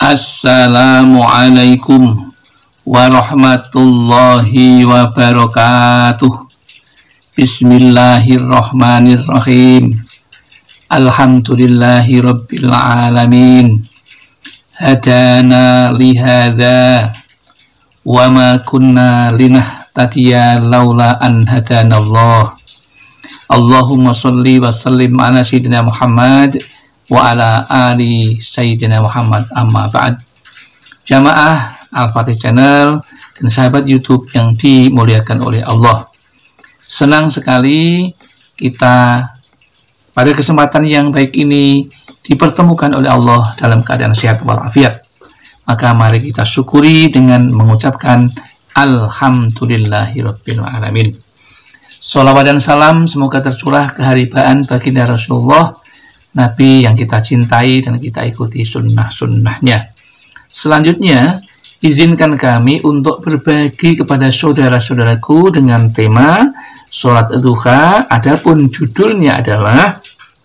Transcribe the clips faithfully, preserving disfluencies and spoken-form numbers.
Assalamualaikum warahmatullahi wabarakatuh. Bismillahirrahmanirrahim. Alhamdulillahi rabbil alamin. Hadana lihada wa ma kunna linahtadiya laula an hadanallah. Allahumma sholli wa sallim ala sayyidina Muhammad wa ala ali sayyidina Muhammad, amma ba'd. Jamaah Al-Fatih Channel dan sahabat YouTube yang dimuliakan oleh Allah, senang sekali kita pada kesempatan yang baik ini dipertemukan oleh Allah dalam keadaan sehat walafiat. Maka mari kita syukuri dengan mengucapkan Alhamdulillahirabbil alamin. Sholawat dan salam semoga tercurah keharibaan baginda Rasulullah, Nabi yang kita cintai dan kita ikuti sunnah-sunnahnya. Selanjutnya, izinkan kami untuk berbagi kepada saudara-saudaraku dengan tema sholat duha. Adapun judulnya adalah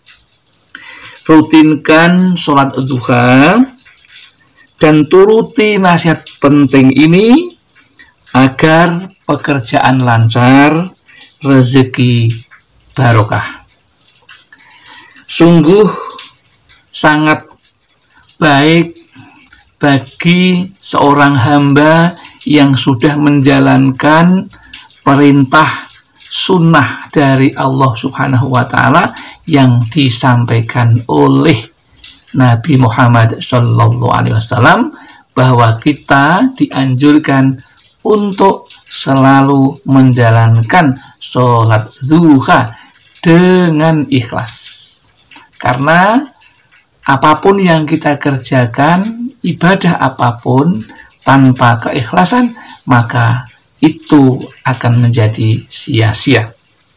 rutinkan sholat duha dan turuti nasihat penting ini agar pekerjaan lancar, rezeki barokah. Sungguh sangat baik bagi seorang hamba yang sudah menjalankan perintah sunnah dari Allah Subhanahu wa Ta'ala yang disampaikan oleh Nabi Muhammad Shallallahu Alaihi Wasallam, bahwa kita dianjurkan untuk selalu menjalankan sholat duha dengan ikhlas. Karena apapun yang kita kerjakan, ibadah apapun tanpa keikhlasan, maka itu akan menjadi sia-sia.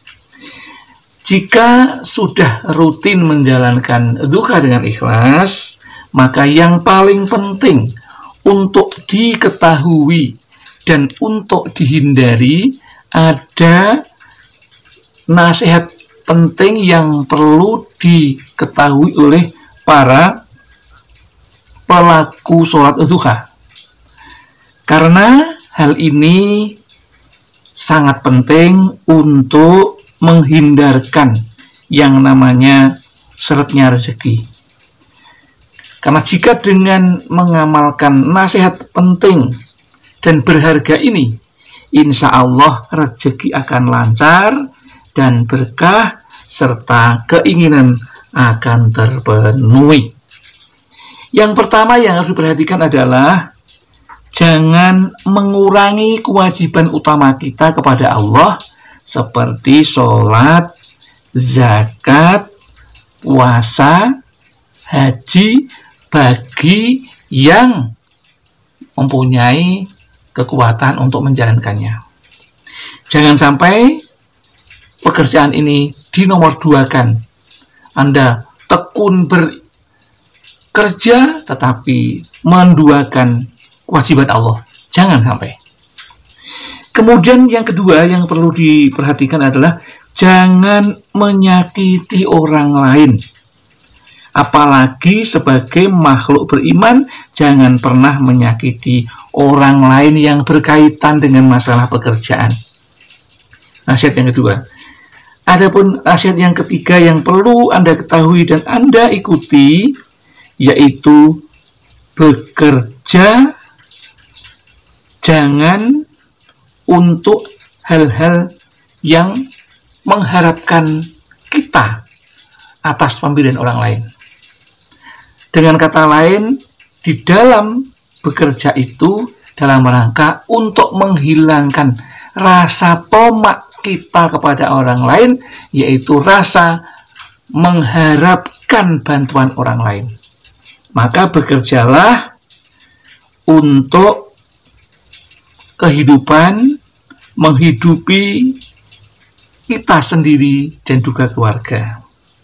Jika sudah rutin menjalankan duha dengan ikhlas, maka yang paling penting untuk diketahui dan untuk dihindari ada nasihat penting yang perlu diketahui oleh para pelaku sholat duha. Karena hal ini sangat penting untuk menghindarkan yang namanya seretnya rezeki. Karena jika dengan mengamalkan nasihat penting dan berharga ini, insya Allah rezeki akan lancar dan berkah serta keinginan akan terpenuhi. Yang pertama yang harus diperhatikan adalah jangan mengurangi kewajiban utama kita kepada Allah seperti sholat, zakat, puasa, haji bagi yang mempunyai kekuatan untuk menjalankannya. Jangan sampai pekerjaan ini dinomorduakan. Anda tekun bekerja tetapi menduakan kewajiban Allah. Jangan sampai. Kemudian yang kedua yang perlu diperhatikan adalah jangan menyakiti orang lain. Apalagi sebagai makhluk beriman, jangan pernah menyakiti orang lain yang berkaitan dengan masalah pekerjaan. Nasihat yang kedua. Adapun nasihat yang ketiga yang perlu Anda ketahui dan Anda ikuti, yaitu bekerja jangan untuk hal-hal yang mengharapkan kita atas pemberian orang lain. Dengan kata lain, di dalam bekerja itu dalam rangka untuk menghilangkan rasa tomak kita kepada orang lain, yaitu rasa mengharapkan bantuan orang lain. Maka bekerjalah untuk kehidupan, menghidupi kita sendiri dan juga keluarga.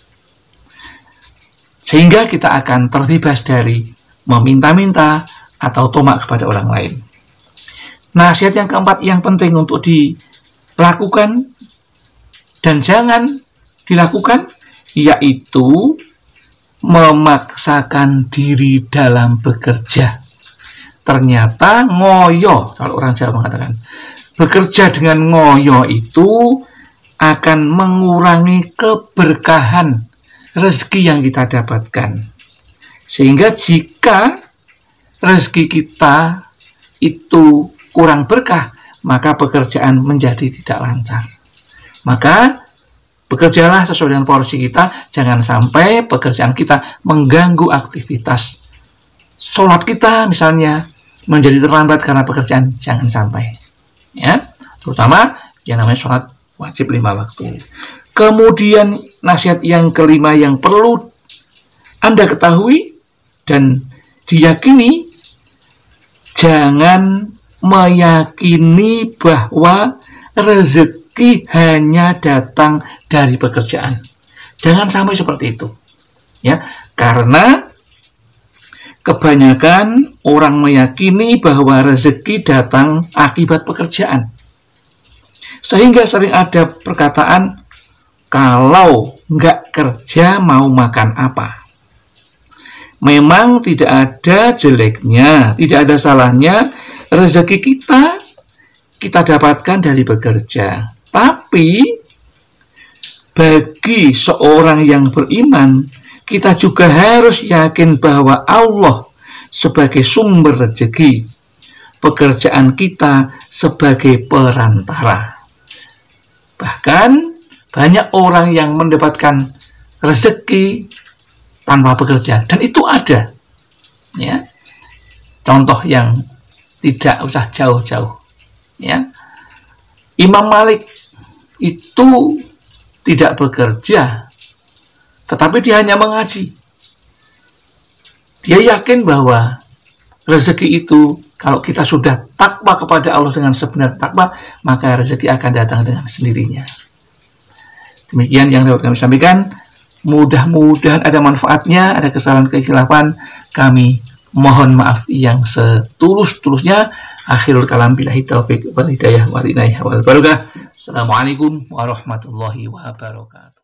Sehingga kita akan terbebas dari meminta-minta atau tomak kepada orang lain. Nasihat yang keempat yang penting untuk dilakukan dan jangan dilakukan, yaitu memaksakan diri dalam bekerja. Ternyata ngoyo, kalau orang Jawa mengatakan, bekerja dengan ngoyo itu akan mengurangi keberkahan rezeki yang kita dapatkan. Sehingga jika rezeki kita itu kurang berkah, maka pekerjaan menjadi tidak lancar. Maka bekerjalah sesuai dengan porsi kita, jangan sampai pekerjaan kita mengganggu aktivitas sholat kita misalnya, menjadi terlambat karena pekerjaan, jangan sampai. Ya, terutama yang namanya sholat wajib lima waktu. Kemudian nasihat yang kelima yang perlu Anda ketahui dan diyakini, jangan meyakini bahwa rezeki hanya datang dari pekerjaan. Jangan sampai seperti itu. Ya, karena kebanyakan orang meyakini bahwa rezeki datang akibat pekerjaan. Sehingga sering ada perkataan, kalau nggak kerja mau makan apa? Memang tidak ada jeleknya, tidak ada salahnya rezeki kita kita dapatkan dari bekerja. Tapi bagi seorang yang beriman, kita juga harus yakin bahwa Allah sebagai sumber rezeki, pekerjaan kita sebagai perantara. Bahkan banyak orang yang mendapatkan rezeki tanpa bekerja, dan itu ada. Ya, contoh yang tidak usah jauh-jauh. Ya, Imam Malik itu tidak bekerja, tetapi dia hanya mengaji. Dia yakin bahwa rezeki itu kalau kita sudah takwa kepada Allah dengan sebenar takwa, maka rezeki akan datang dengan sendirinya. Demikian yang dapat kami sampaikan. Mudah-mudahan ada manfaatnya, ada kesalahan kekhilafan, kami mohon maaf yang setulus-tulusnya. Akhirul kalam, billahi taufiq wal hidayah wal inayah wal barakah. Assalamualaikum warahmatullahi wabarakatuh.